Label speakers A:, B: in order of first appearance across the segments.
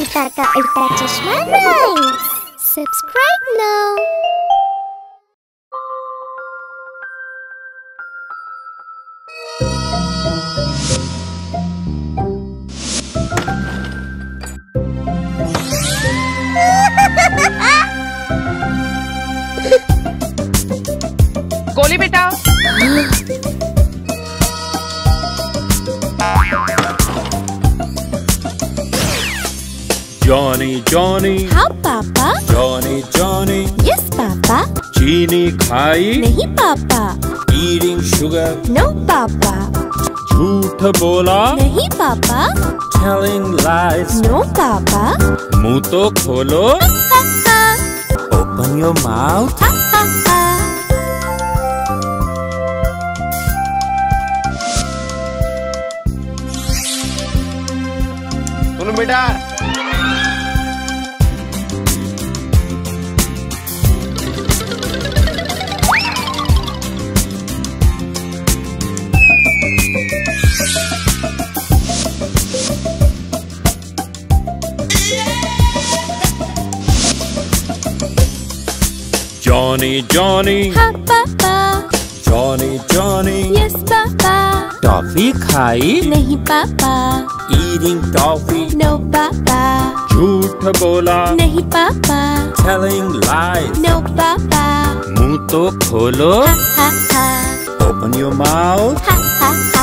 A: अवतार का उल्टा चश्मा राइम्स। Subscribe now.
B: गोली बेटा।
C: Johnny Johnny.
A: हाँ पापा।
C: Johnny Johnny.
A: यस पापा।
C: चीनी खाई?
A: नहीं पापा।
C: Eating sugar?
A: नो पापा।
C: झूठ बोला?
A: नहीं पापा।
C: Telling lies?
A: नो पापा।
C: मुंह तो खोलो। Open your mouth.
B: सुनो बेटा।
C: Johnny Johnny.
A: हाँ पापा।
C: Johnny Johnny.
A: Yes papa.
C: Toffee खाई?
A: नहीं पापा।
C: Eating toffee?
A: नो पापा।
C: झूठ बोला?
A: नहीं पापा।
C: Telling lies?
A: नो पापा।
C: मुंह तो खोलो।
A: हा हा।
C: Open your mouth.
A: हा हा हा।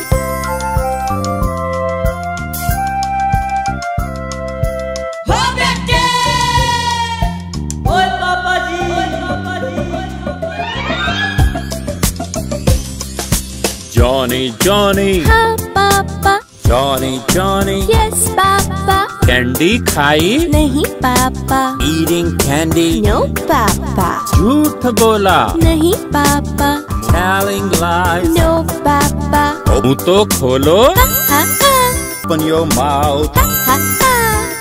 C: Johnny Johnny.
A: हाँ पापा।
C: Johnny Johnny.
A: Yes papa.
C: Candy खाई?
A: नहीं पापा।
C: Eating candy?
A: नो पापा।
C: झूठ बोला?
A: नहीं पापा।
C: Telling lies?
A: नो पापा।
C: मुंह तो खोलो।
A: हा हा हा।
C: Open your mouth.
A: हा हा।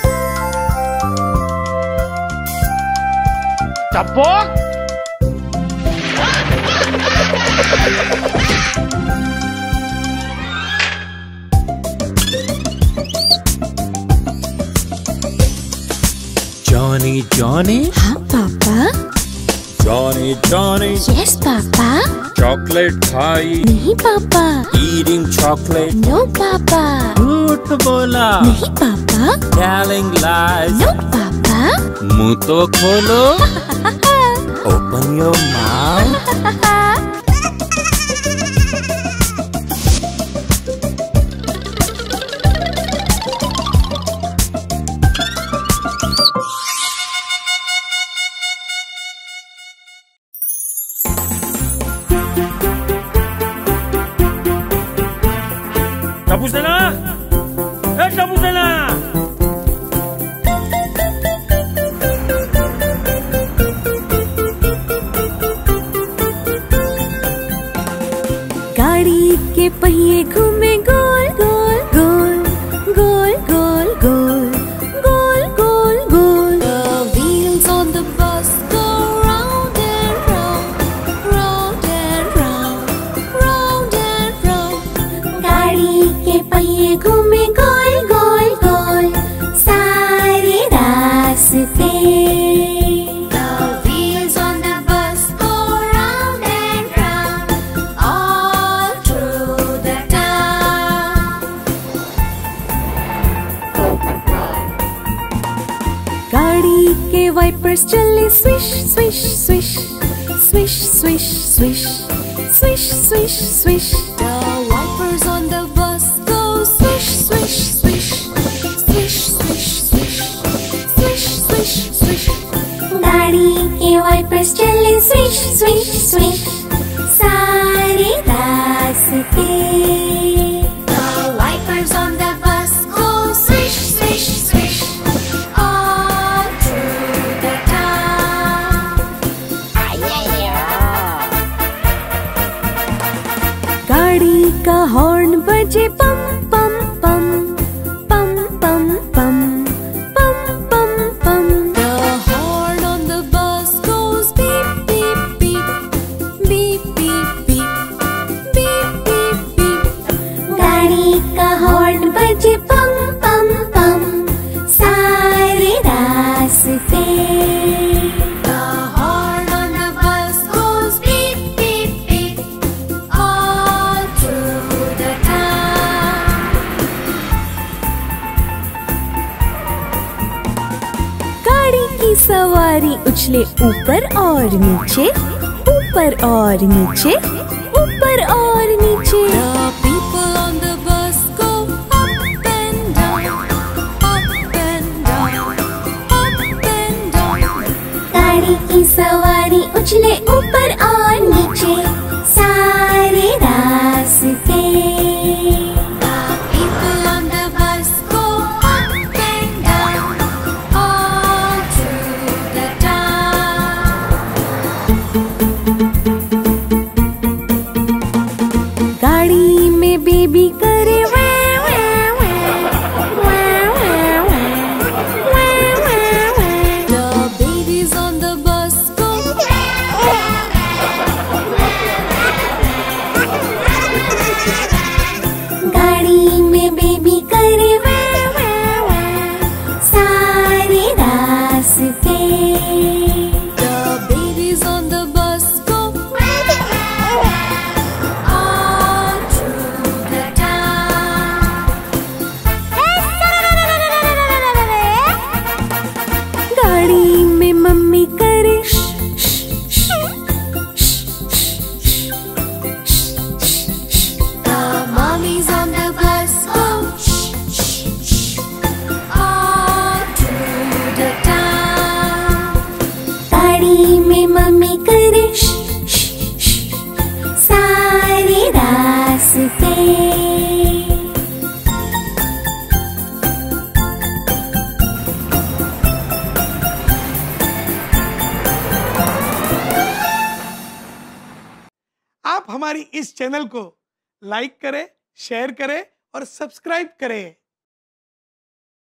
B: चपोक।
C: Johnny Johnny.
A: हाँ पापा।
C: Johnny Johnny.
A: Yes papa.
C: Chocolate खाई?
A: नहीं पापा।
C: Eating chocolate?
A: नो पापा।
C: झूठ बोला?
A: नहीं पापा।
C: Telling lies?
A: नो पापा।
C: मुंह तो खोलो। Open your mouth.
D: Tapos na na! Tapos na na!
A: गाड़ी के पहिए घूमे गोल गोल गोल गोल गोल गोल गोल गोल गोल। The wheels on the bus go round and round, round and round, round and round। गाड़ी के पहिए घूमे गोल गोल गोल सारे रास्ते। गाड़ी के वाइपर्स चले swish swish swish swish swish swish swish swish swish. The wipers on the bus go swish swish swish swish swish swish swish swish swish। गाड़ी के वाइपर्स चले स्विश स्विश स्विश सारे रास्ते। The wipers on the bus go swish swish swish all through the town। गाड़ी का horn बजे पम पम पम पम पम पम पम पम पम। The horn on the bus goes beep beep beep beep beep beep beep beep beep। गाड़ी का हॉर्न बजे पम पम पम सा सवारी उछले ऊपर और नीचे, ऊपर और नीचे, ऊपर और नीचे। The people on the bus go up and down, up and down, up and down.
E: गाड़ी की सवारी उछले ऊपर और नीचे सारे रास्ते।
A: गाड़ी में बेबी करे वाह वाह वाह, वाह वाह वाह। The babies on the bus go।
E: गाड़ी में बेबी करे वाह वाह वाह सारे रास्ते।
A: The babies on the bus go all through the town। गाड़ी में मम्मी करे The mommies on the bus go all through the town।
E: गाड़ी में मम्मी करे सारे रास्ते।
F: आप हमारी इस चैनल को लाइक करें, शेयर करें और सब्सक्राइब करें।